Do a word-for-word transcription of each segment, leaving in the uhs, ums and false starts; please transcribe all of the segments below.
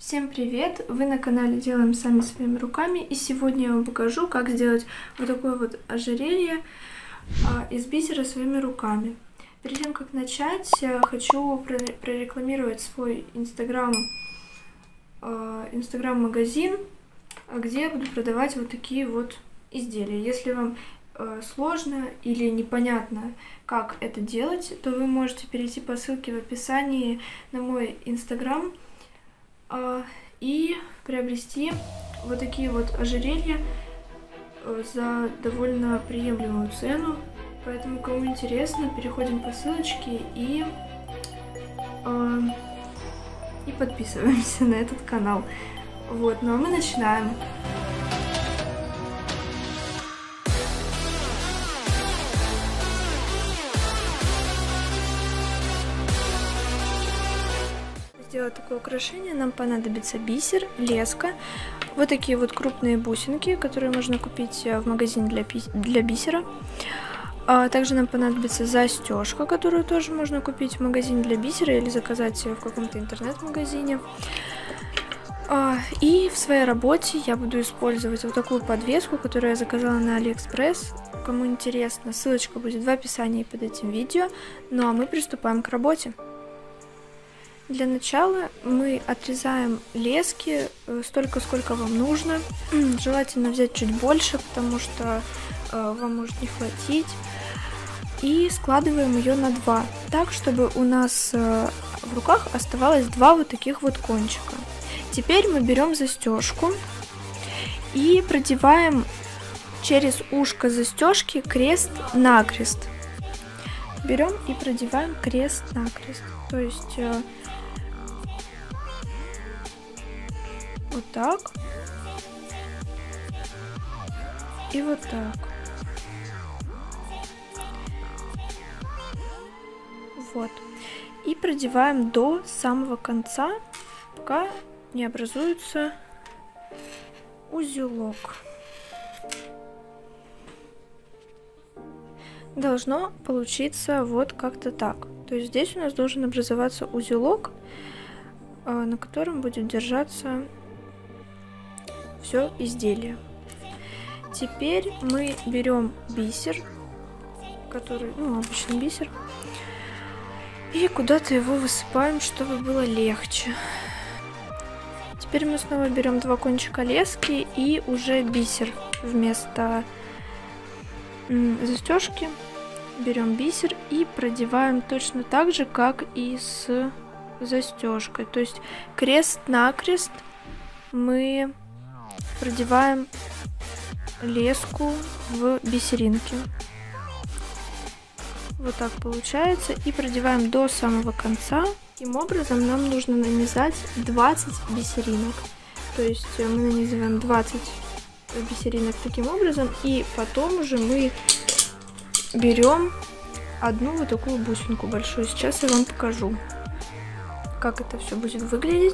Всем привет! Вы на канале Делаем Сами Своими Руками, и сегодня я вам покажу, как сделать вот такое вот ожерелье а, из бисера своими руками. Перед тем, как начать, я хочу прорекламировать свой инстаграм, а, инстаграм-магазин, где я буду продавать вот такие вот изделия. Если вам а, сложно или непонятно, как это делать, то вы можете перейти по ссылке в описании на мой инстаграм и приобрести вот такие вот ожерелья за довольно приемлемую цену. Поэтому, кому интересно, переходим по ссылочке и, э, и подписываемся на этот канал. Вот, ну а мы начинаем. Сделать такое украшение нам понадобится бисер, леска, вот такие вот крупные бусинки, которые можно купить в магазине для, для бисера. А также нам понадобится застежка, которую тоже можно купить в магазине для бисера или заказать в каком-то интернет-магазине. А, и в своей работе я буду использовать вот такую подвеску, которую я заказала на Алиэкспресс. Кому интересно, ссылочка будет в описании под этим видео. Ну а мы приступаем к работе. Для начала мы отрезаем лески столько, сколько вам нужно. Желательно взять чуть больше, потому что э, вам может не хватить. И складываем ее на два, так, чтобы у нас э, в руках оставалось два вот таких вот кончика. Теперь мы берем застежку и продеваем через ушко застежки крест-накрест. Берем и продеваем крест-накрест. То есть... Э, Вот так. И вот так. Вот. И продеваем до самого конца, пока не образуется узелок. Должно получиться вот как-то так. То есть здесь у нас должен образоваться узелок, на котором будет держаться все изделие. Теперь мы берем бисер, который, ну, обычный бисер, и куда-то его высыпаем, чтобы было легче. Теперь мы снова берем два кончика лески и уже бисер вместо застежки. Берем бисер и продеваем точно так же, как и с застежкой. То есть крест-накрест мы продеваем леску в бисеринке. Вот так получается. И продеваем до самого конца. Таким образом нам нужно нанизать двадцать бисеринок. То есть мы нанизываем двадцать бисеринок таким образом. И потом уже мы берем одну вот такую бусинку большую. Сейчас я вам покажу, как это все будет выглядеть.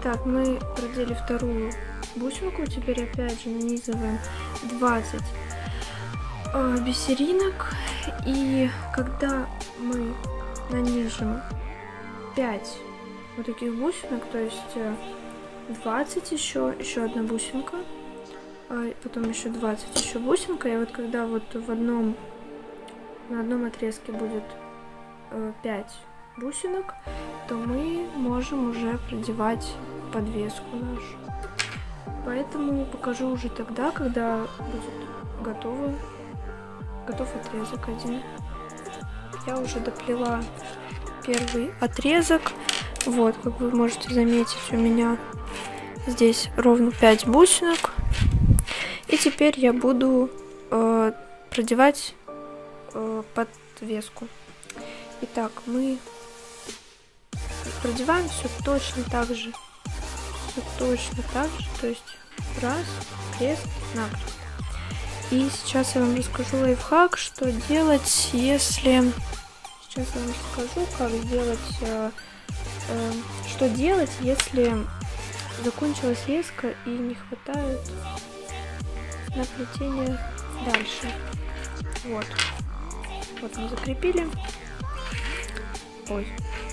Итак, мы продели вторую бусинку, теперь опять же нанизываем двадцать э, бисеринок, и когда мы нанижем пять вот таких бусинок, то есть двадцать еще, еще одна бусинка, а потом еще двадцать еще бусинка, и вот когда вот в одном, на одном отрезке будет э, пять бусинок, то мы можем уже продевать подвеску нашу. Поэтому покажу уже тогда, когда будет готово, готов отрезок один. Я уже доплела первый отрезок. Вот, как вы можете заметить, у меня здесь ровно пять бусинок. И теперь я буду э, продевать э, подвеску. Итак, мы продеваем все точно так же. Все точно так же. То есть раз, крест, накрест. И сейчас я вам расскажу лайфхак, что делать, если... Сейчас я вам расскажу, как сделать... Э, э, что делать, если закончилась леска и не хватает на плетение дальше. Вот. Вот мы закрепили. Ой.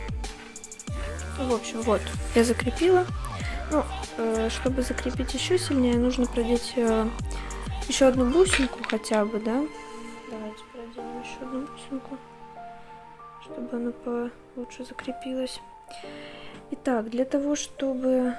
В общем, вот, я закрепила. Ну, э, чтобы закрепить еще сильнее, нужно продеть э, еще одну бусинку хотя бы, да? Давайте проделаем еще одну бусинку, чтобы она получше закрепилась. Итак, для того, чтобы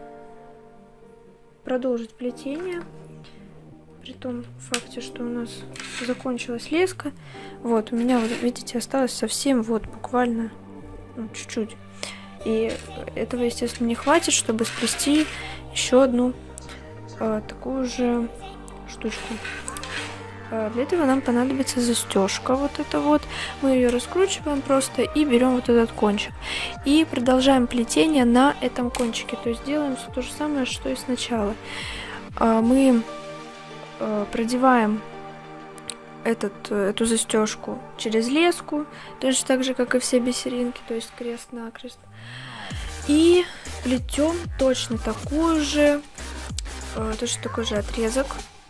продолжить плетение, при том факте, что у нас закончилась леска, вот, у меня, вот, видите, осталось совсем, вот, буквально, ну, чуть-чуть. И этого, естественно, не хватит, чтобы сплести еще одну э, такую же штучку. Э, для этого нам понадобится застежка, вот это вот. Мы ее раскручиваем просто и берем вот этот кончик. И продолжаем плетение на этом кончике. То есть делаем все то же самое, что и сначала. Э, мы э, продеваем этот, эту застежку через леску, точно так же, как и все бисеринки, то есть крест-накрест. И плетем точно такую же, э, точно такой же отрезок.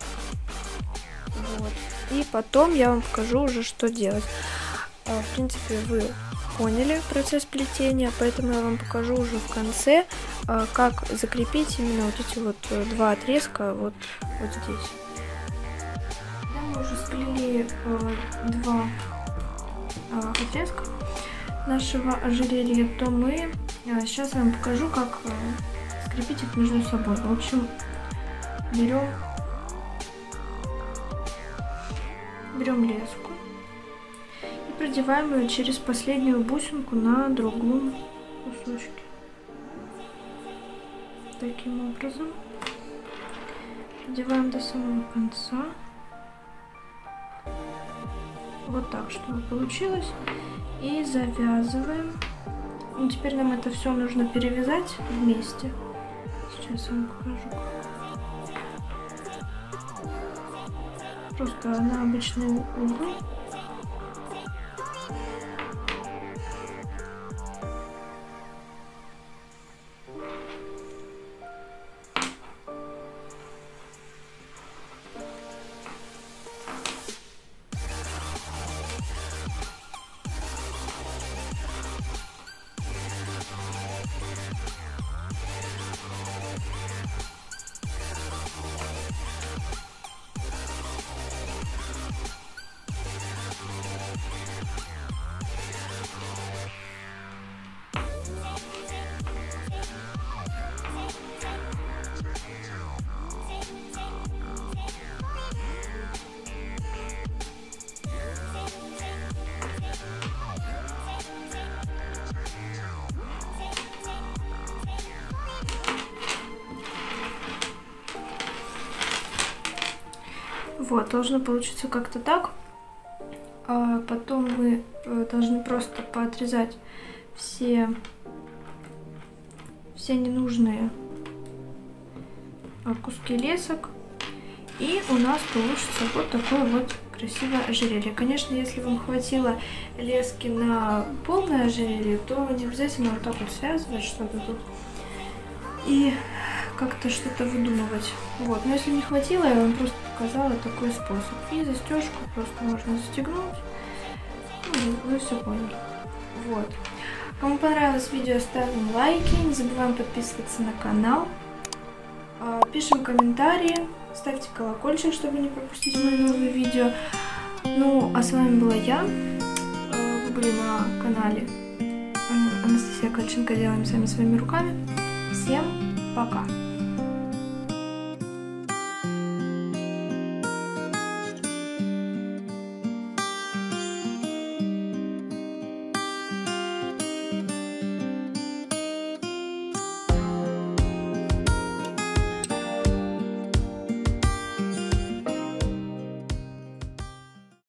Вот. И потом я вам покажу уже, что делать. Э, в принципе, вы поняли процесс плетения, поэтому я вам покажу уже в конце, э, как закрепить именно вот эти вот два отрезка вот, вот здесь. Мы уже сплели э, два э, отрезка нашего ожерелья, то мы э, сейчас я вам покажу, как э, скрепить их между собой. В общем, берем берем леску и продеваем ее через последнюю бусинку на другом кусочке. Таким образом продеваем до самого конца. Вот так, чтобы получилось. И завязываем. Ну, теперь нам это все нужно перевязать вместе. Сейчас я вам покажу. Просто на обычный угол. Вот, должно получиться как-то так. А потом вы должны просто поотрезать все, все ненужные куски лесок. И у нас получится вот такое вот красивое ожерелье. Конечно, если вам хватило лески на полное ожерелье, то не обязательно вот так вот связывать что-то тут. и как-то что-то выдумывать. Вот, но если не хватило, я вам просто показала такой способ. И застежку просто можно застегнуть. Ну, вы все поняли. Вот. Кому понравилось видео, ставим лайки, не забываем подписываться на канал, пишем комментарии, ставьте колокольчик, чтобы не пропустить мои новые видео. Ну, а с вами была я. Вы были на канале Анастасия Кальченко. Делаем сами своими руками. Всем пока!